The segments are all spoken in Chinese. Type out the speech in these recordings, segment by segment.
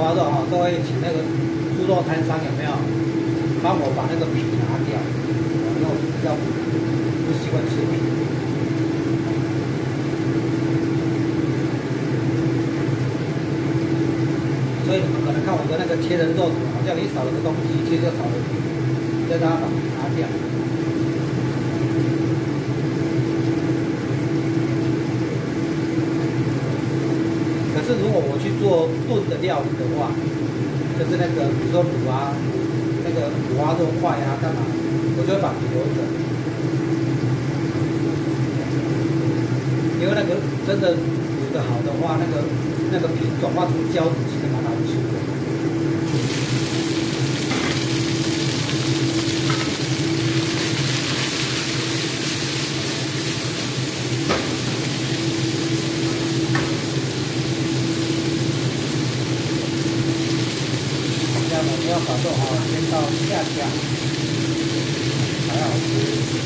花肉哈，都会请那个猪肉摊商有没有帮我把那个皮拿掉，因为我比较不习惯吃皮。所以你们可能看我的那个切人肉好像你少了个东西，其实就少了皮，再让它把皮拿掉。可是如果我去做炖的料理的话，就是那个比如说卤啊，那个五花肉块啊，干嘛，我就会把皮留着，因为那个真的卤的好的话，那个皮转化成胶质，其实蛮好吃的。这样我们要把肉先到下架，才好吃。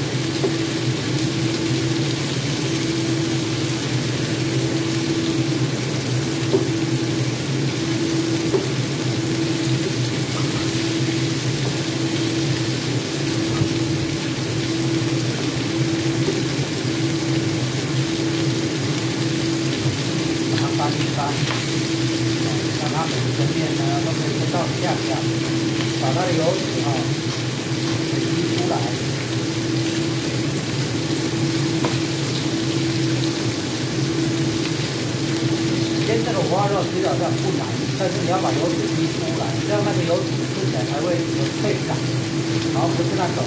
让它每一个面呢都可以到下架，把它的油脂给逼出来。煎这个五花肉其实好像不难，但是你要把油脂逼出来，这样那个油脂吃起来才会有脆感，然后不是那种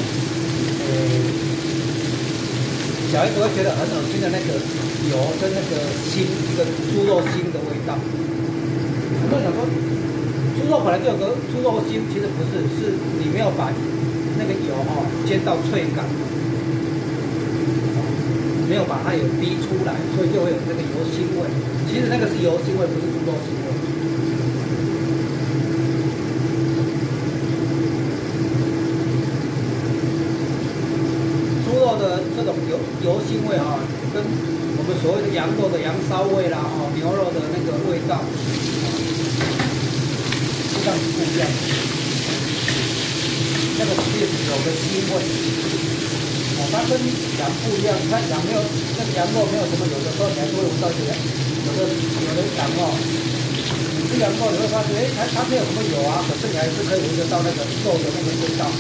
小孩子会觉得很恶心的那个油跟那个腥，一个猪肉腥的味道。很多人想说，猪肉本来就有个猪肉腥，其实不是，是你没有把那个油煎到脆感，没有把它有逼出来，所以就会有那个油腥味。其实那个是油腥味，不是猪肉腥味。猪肉的这种油腥味跟我们所谓的羊肉的羊骚味啦，牛肉的那个味道，是这样子不一样的。那个是有个腥味，它跟羊不一样。你看羊没有，那个羊肉没有什么油的时候，你还是会闻到有的羊你吃羊肉你会发现，它没有什么油啊，可是你还是可以闻得到那个肉的那个味道。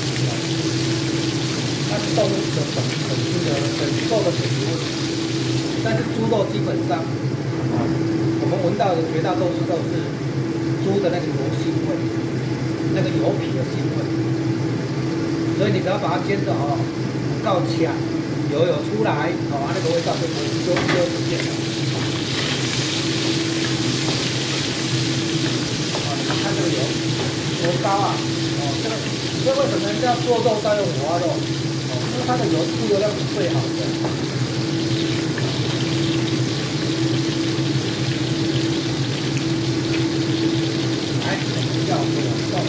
它是动物的很瘦的体温，但是猪肉基本上，我们闻到的绝大多数都是猪的那个油腥味，那个油皮的腥味。所以你只要把它煎的够呛，油有出来，那个味道就不见了。你们看这个油多高啊！这为什么人家做肉要用五花肉？因为它的油量是最好的。来，叫这个动，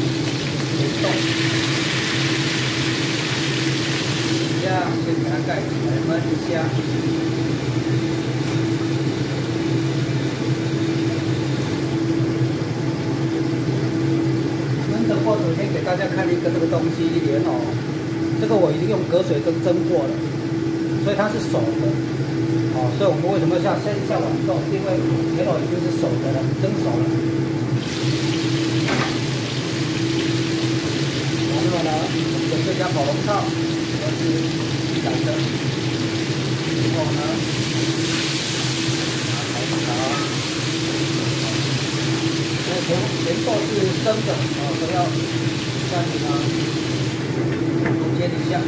这样先给它盖起来焖一下。焖的过程先给大家看一个这个东西这个我已经用隔水蒸过了，所以它是熟的，所以我们为什么要先下碗豆？因为牛肉已经是熟的了，蒸熟了。然后呢，准备加火龙套，这是自然的。然后呢，炒一炒。因为甜豆是生的，都要下去呢。煎一下，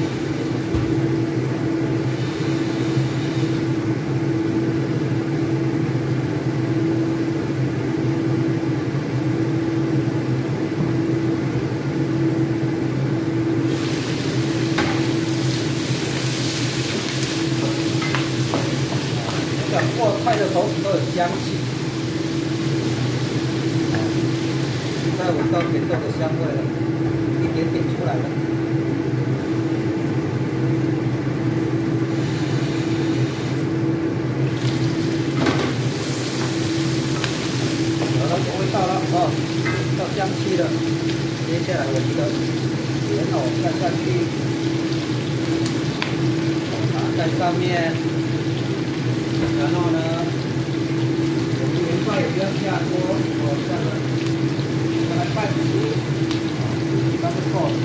过菜的手指都有香气，再闻到甜豆的香味了，一点点出来了。 去，打在上面，然后呢，我们盐巴也不要下多，这样子，大概半匙，这样就够了。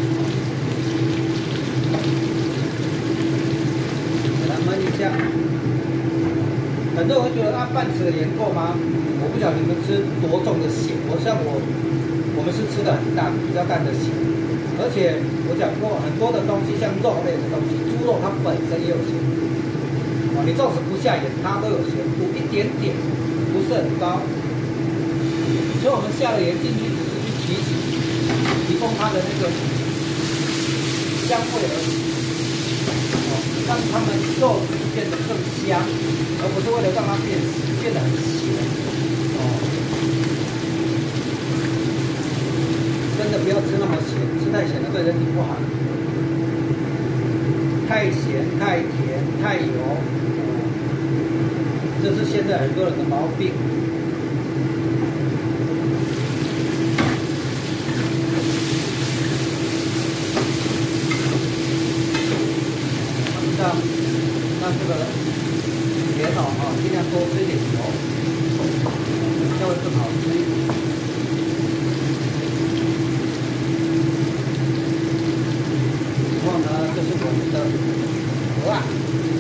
给它焖一下。很多人会觉得半匙的盐够吗？我不晓得你们吃多重的咸，我们是吃的很淡，比较淡的咸。而且我讲过很多的东西，像肉类的东西，猪肉它本身也有咸度，你纵使不下盐，它都有咸度，一点点，不是很高。所以我们下了盐进去，只是去提供它的那个香味而已，让它们肉变得更香，而不是为了让它变得很咸。真的不要吃那么咸，吃太咸了对人体不好。太咸、太甜、太油，这是现在很多人的毛病。让这个盐尽量多吃一点油，这样会更好吃。然后呢，这是我们的鹅啊，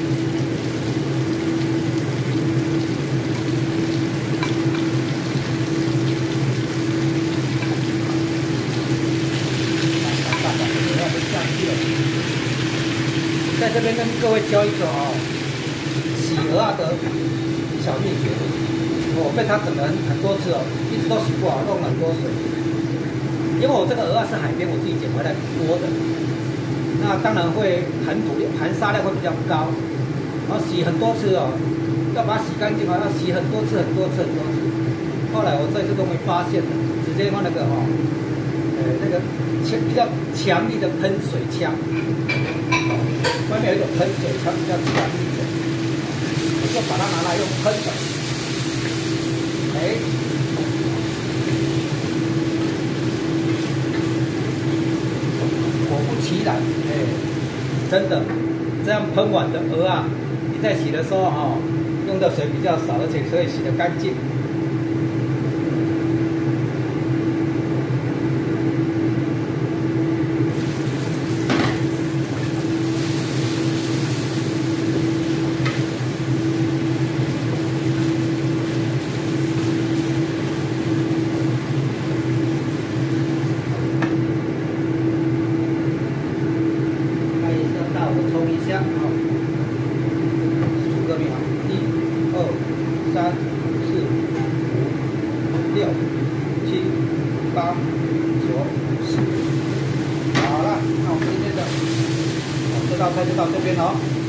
鹅都下去了。在这边跟各位教一个洗鹅的小秘诀。我被它整了很多次一直都洗不好，弄了很多水。因为我这个鹅是海边我自己捡回来剥的，那当然会含沙量会比较高。然后洗很多次要把它洗干净要洗很多次。后来我这次终于发现了，直接用那个那个比较强力的喷水枪。外面有一种喷水枪比较强力的，我就把它拿来用喷的，果不其然，真的，这样喷完的鹅啊，你在洗的时候用的水比较少，而且可以洗得干净。数个秒，1、2、3、4、5、6、7、8、9、10。好了，那我们今天的这道菜就到这边了。